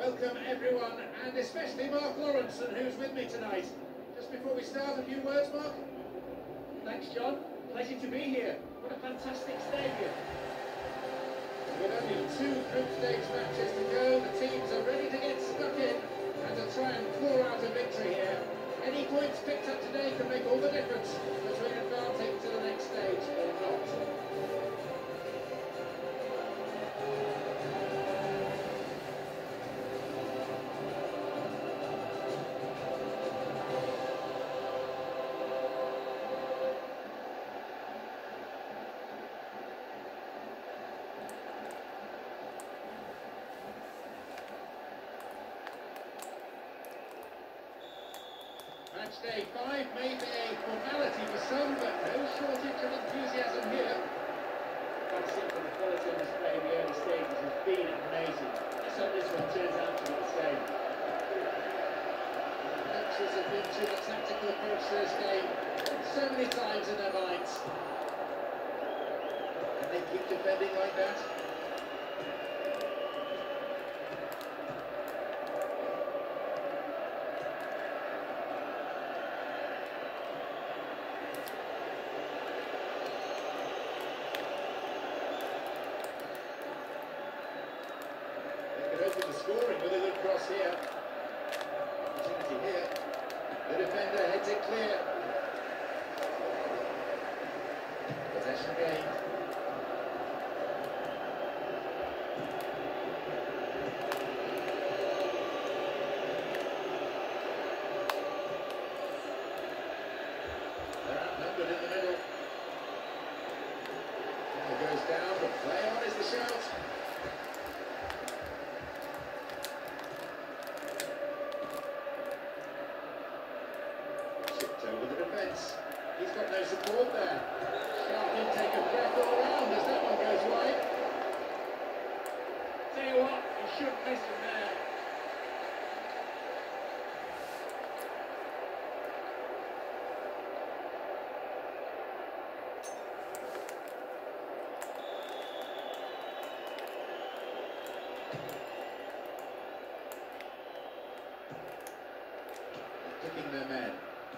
Welcome everyone, and especially Mark Lawrenson, who's with me tonight. Just before we start, a few words, Mark? Thanks, John. Pleasure to be here. What a fantastic stadium. With only 2 group stage matches to go, the teams are ready to get stuck in and to try and claw out a victory here. Any points picked up today can make all the difference between advancing to the next stage or not. Match day 5 may be a formality for some, but no shortage of enthusiasm here. I've seen from the quality on display in the early stages has been amazing. Let's hope this one turns out to be the same. Coaches have been through the tactical approach to this game so many times in their minds. And they keep defending like that. Open the scoring with a good cross here. Opportunity here. The defender heads it clear. Possession gained. They're outnumbered in the middle. It goes down, but play on is the shout. Over the defence. He's got no support there. Sharp intake of breath all round as that one goes wide. Tell you what, you should miss him there. Picking their men.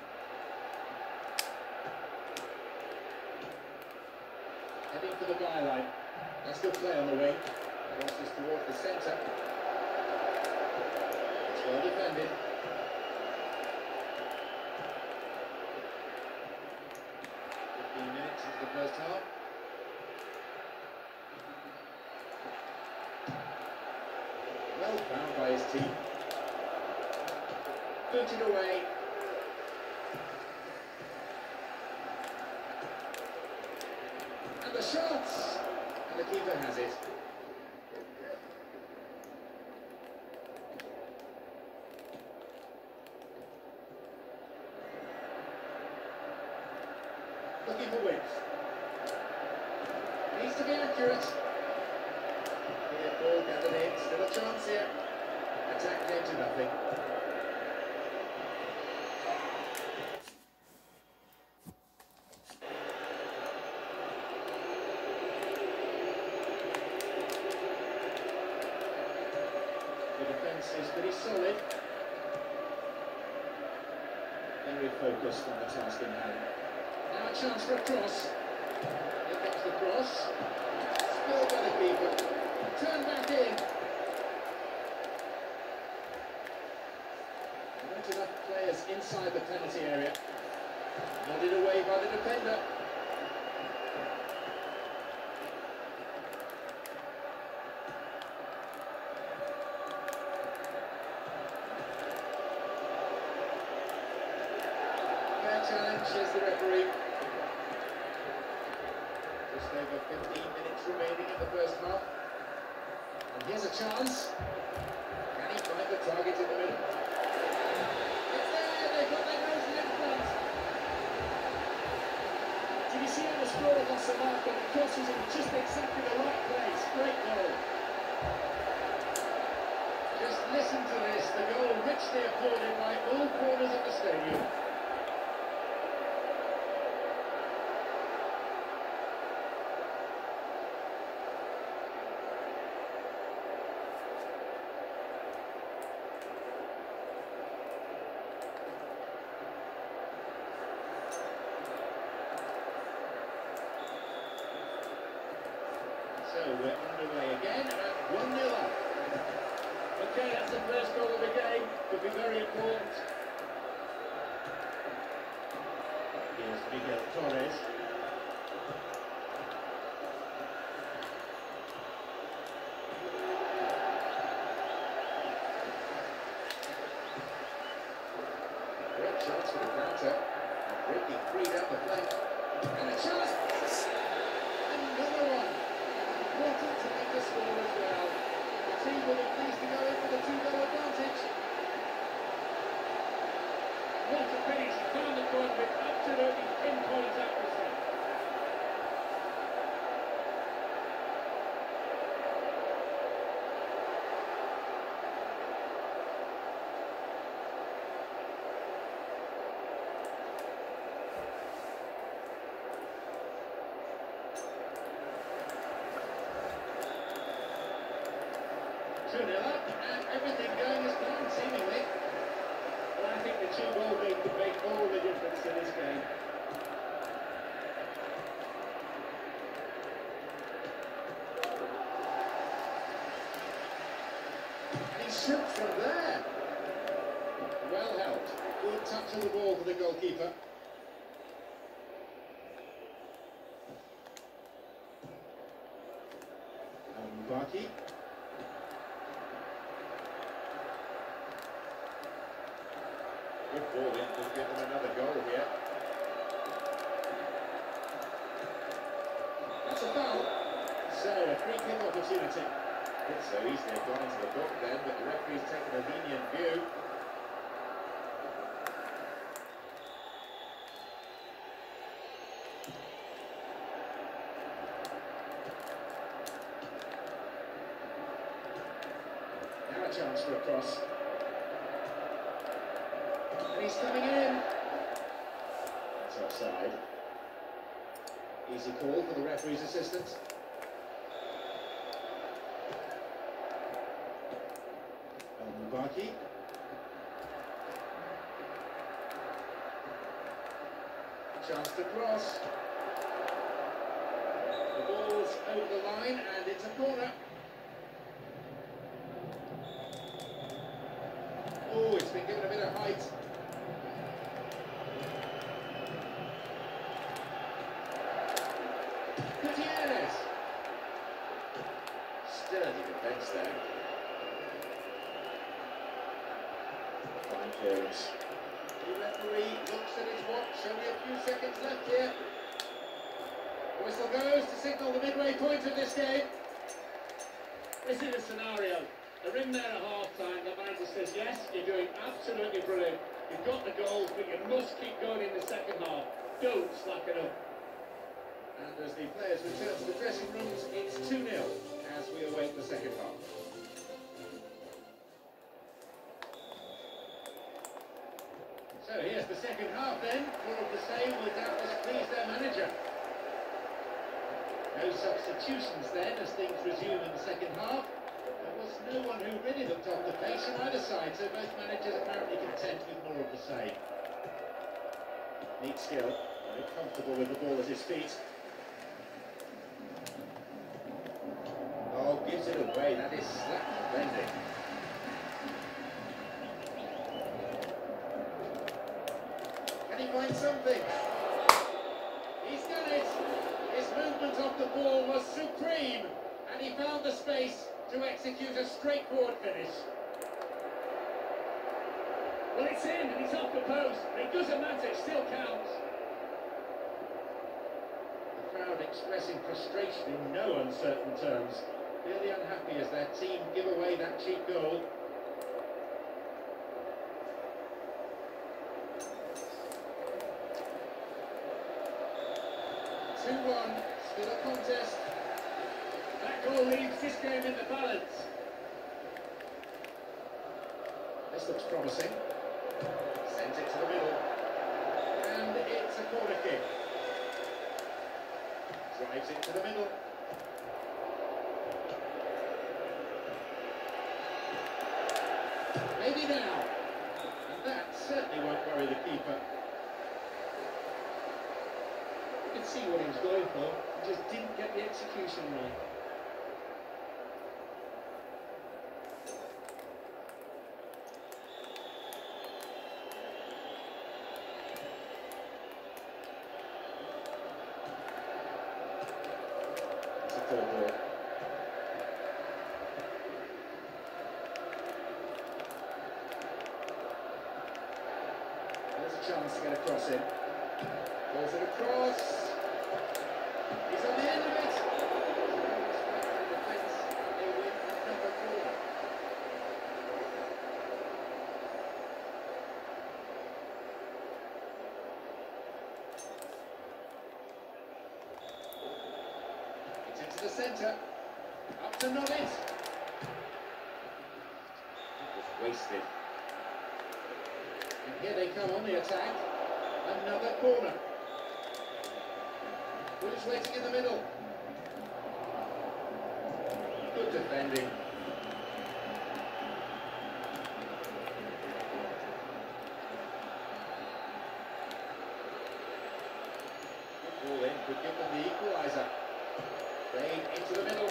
Heading for the byline. That's good play on the wing. Crosses towards the centre. It's well defended. Minutes into the first half. Well found by his team. Booted away. And the shots! And the keeper has it. Looking for width. Needs to be accurate. Here, ball gathered in. Still a chance here. Attack came to nothing. The defence is pretty solid. Very focused on the task in hand. Now a chance for a cross. Here comes the cross. Spilled by the keeper. Turned back in. Not enough players inside the penalty area. Nodded away by the defender. Challenge, says the referee. Just over 15 minutes remaining in the first half. And here's a chance. Can he find the target in the middle? It's there! They've got their noses in front. Did you see how the scorer lost the mark, but the cross was in just exactly the right place. Great goal. Just listen to this. The goal richly applauded by all corners of the stadium. So we're underway again at 1-0 up. Okay, that's the first goal of the game. Could be very important. Here's Miguel Torres. Great chance for the counter. Breaking free down the flank. And a chance. Another one. Important to make the score as well. The team will be pleased to go in with a 2-goal advantage. What a finish. He found the goal with absolutely pinpoint accuracy. Up, and everything going as planned, seemingly. Well, I think the 2-goal lead could make all the difference in this game. And he shoots from there. Well held. Good touch of the ball for the goalkeeper. Mbaki. Good ball in, will give them another goal here. That's a foul. So, a free kick opportunity. It's so easily gone into the book then, but the referee's taken a lenient view. Now a chance for a cross. And he's coming in. That's offside. Easy call for the referee's assistant. Mbaki. Chance to cross. The ball's over the line and it's a corner. Oh, it's been given a bit of height. Gutierrez. Sturdy defence there. Fine clearance. The referee looks at his watch, only a few seconds left here. The whistle goes to signal the midway point of this game. This is a scenario. They're in there at half-time, the manager says, yes, you're doing absolutely brilliant. You've got the goals, but you must keep going in the second half. Don't slacken up. And as the players return to the dressing rooms, it's 2-0 as we await the second half. So here's the second half then. More of the same will doubtless please their manager. No substitutions then as things resume in the second half. There was no one who really looked off the pace on either side, so both managers apparently content with more of the same. Neat skill, very comfortable with the ball at his feet. Oh, gives it away, that is slap bending. Can he find something? He's done it! His movement off the ball was supreme, and he found the space to execute a straightforward finish. Well, it's in, and it's off the post. It doesn't matter, it still counts. The crowd expressing frustration in no uncertain terms. Clearly unhappy as their team give away that cheap goal. Still a contest. That goal leaves this game in the balance. This looks promising. Sends it to the middle. And it's a corner kick. Drives it to the middle. Maybe now. And that certainly won't worry the keeper. You can see what he was going for. He just didn't get the execution right. full ball. There's a chance to get a cross in. Pulls it across. He's on the end of it. Defence, and they win another corner. It's into the centre. Up to Nobbit. That was wasted. And here they come on the attack. Another corner. Who's waiting in the middle? Good defending. Good ball in, could give them the equaliser. Played into the middle.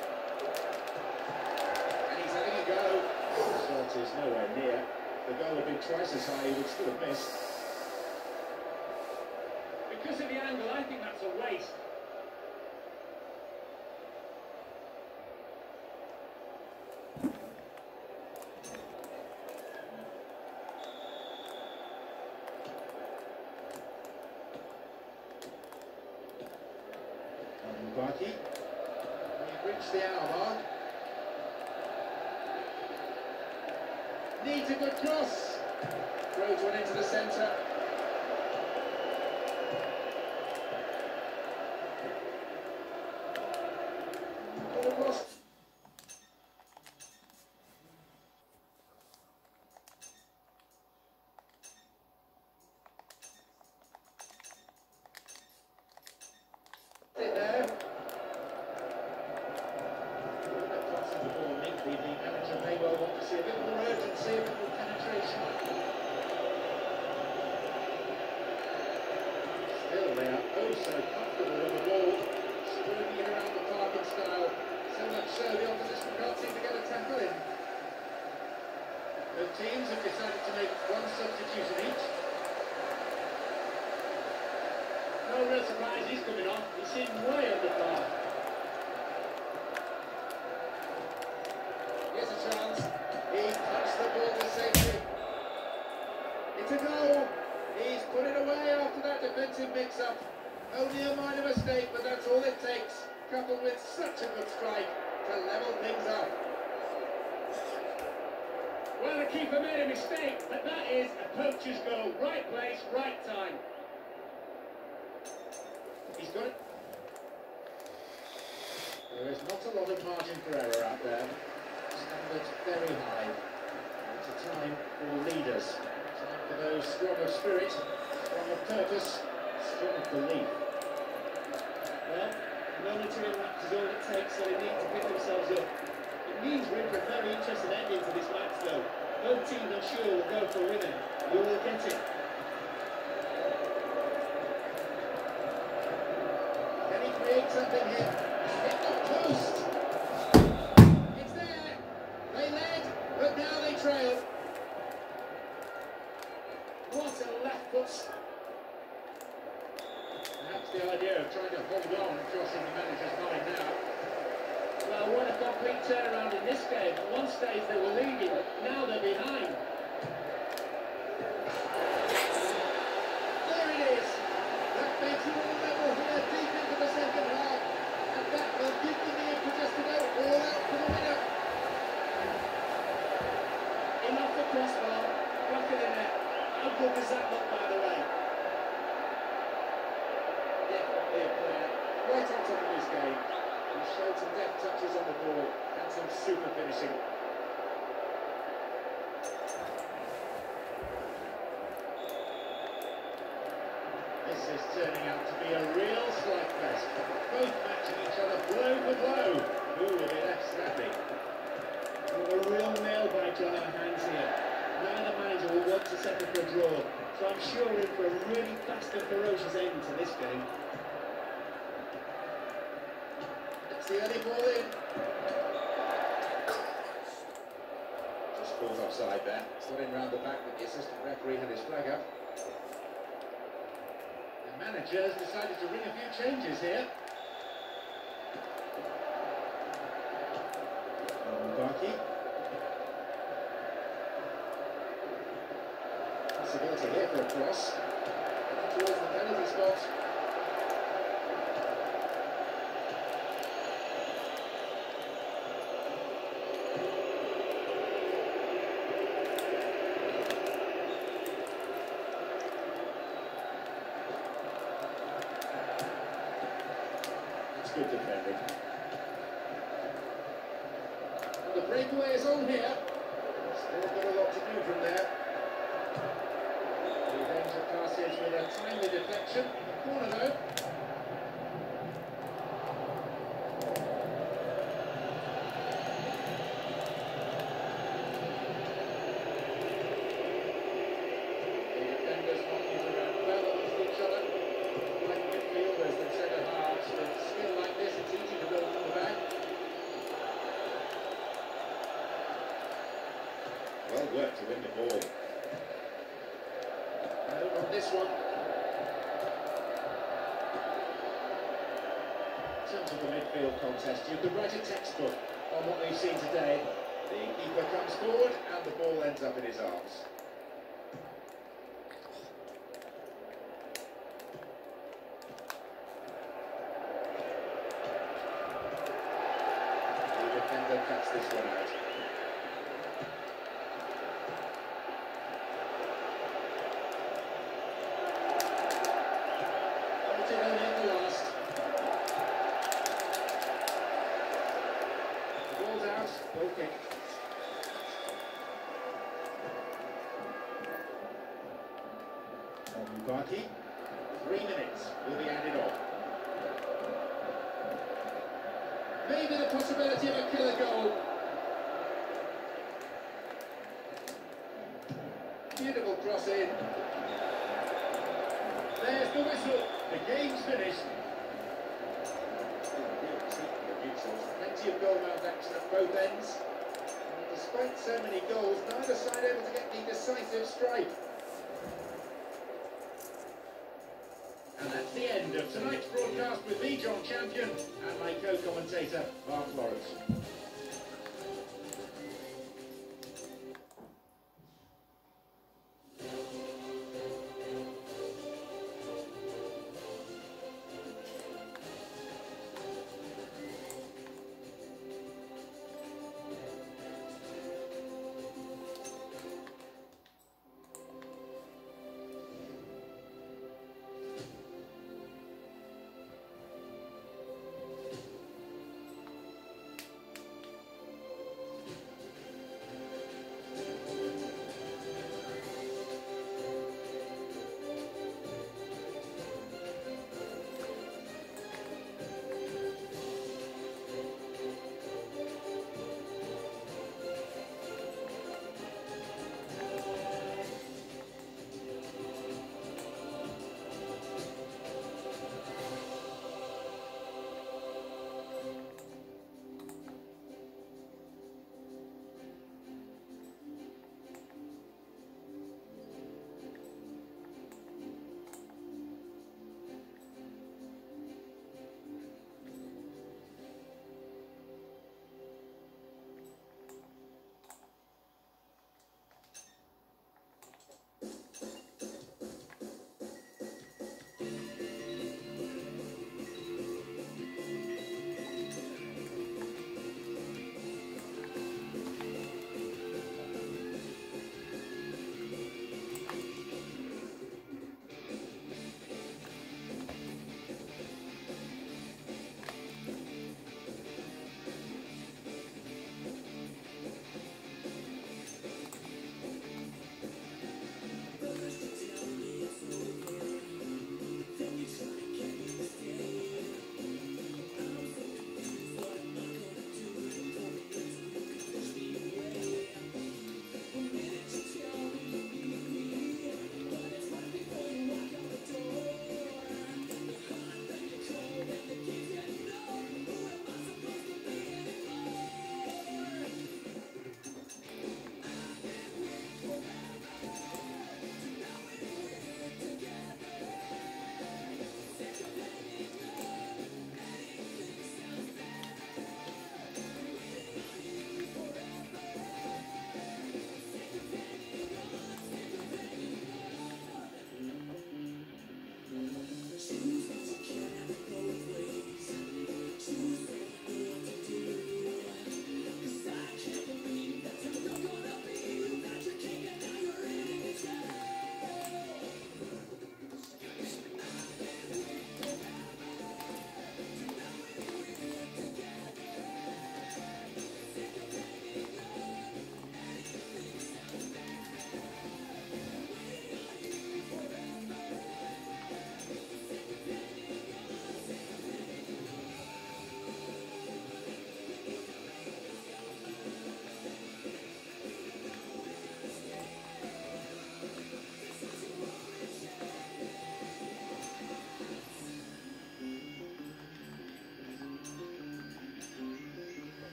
And he's having a go. The shot is nowhere near. The goal had been twice as high, he would still have missed. Because of the angle, I think that's a waste. Mubaki. We've reached the hour mark. Needs a good cross. Throws one into the centre. Good across. It there. Crosses the ball neatly. The manager may well want to see a bit more urgency, a bit more penetration. Still they are oh so comfortable with the ball, swinging it around the park in style. So much so the opposition can't seem to get a tackle in. The teams have decided to make one substitution each. No real surprise he's coming off. He seemed way under par. Here's a chance. He punched the ball to safety. It's a goal. He's put it away after that defensive mix-up. Only a minor mistake, but that's all it takes, coupled with such a good strike to level things up. Well, the keeper made a mistake, but that is a poacher's goal. Right place, right time. He's got it. There is not a lot of margin for error out there. Standards very high. It's a time for leaders. Time for those strong of spirit, strong of purpose, strong of belief. Well, monitoring laps is all it takes, so they need to pick themselves up. It means we're in for a very interesting ending to this match, though. Both teams, I'm sure, will go for a winner. You will get it. Can he create something here? Hit the post! It's there! They led, but now they trail. What a left foot. Perhaps the idea of trying to hold on crossing the manager's mind now. Well, what a complete turnaround in this game. At one stage they were leading, now they're behind. There it is! That makes it all level here deep into the second half. And that will give them the impetus to go all out for the winner. In off the crossbar, back in the net. How good does that look, by the way? Definitely a player right on top of his game. He showed some deft touches on the ball and some super finishing. This is turning out to be a real slugfest. Both matching each other blow for blow. Who will be left standing? We've a real nail biter on our hands here. Neither manager will want to settle for a draw, so I'm sure we're in for a really fast and ferocious end to this game. It's the early ball in. Just caught offside there. Got in round the back, but the assistant referee had his flag up. The manager's decided to ring a few changes here. good defending. And the breakaway is on here. Still got a lot to do from there. Revenge of Carciage with a timely deflection in the corner though. The defenders knocking it around well against each other. Like midfielders, the centre halves with skill like this, it's easy to build from the back. Well worked to win the ball. On this one. In terms of the midfield contest, you could write a textbook on what we've seen today. The keeper comes forward and the ball ends up in his arms. The defender cuts this one out. Goal kick. Mubaki, 3 minutes will be added on. Maybe the possibility of a killer goal. Beautiful cross in. There's the whistle. The game's finished. Plenty of goal-mouth action at both ends. And despite so many goals, neither side able to get the decisive strike. And that's the end of tonight's broadcast with me, John Champion, and my co-commentator, Mark Lawrence.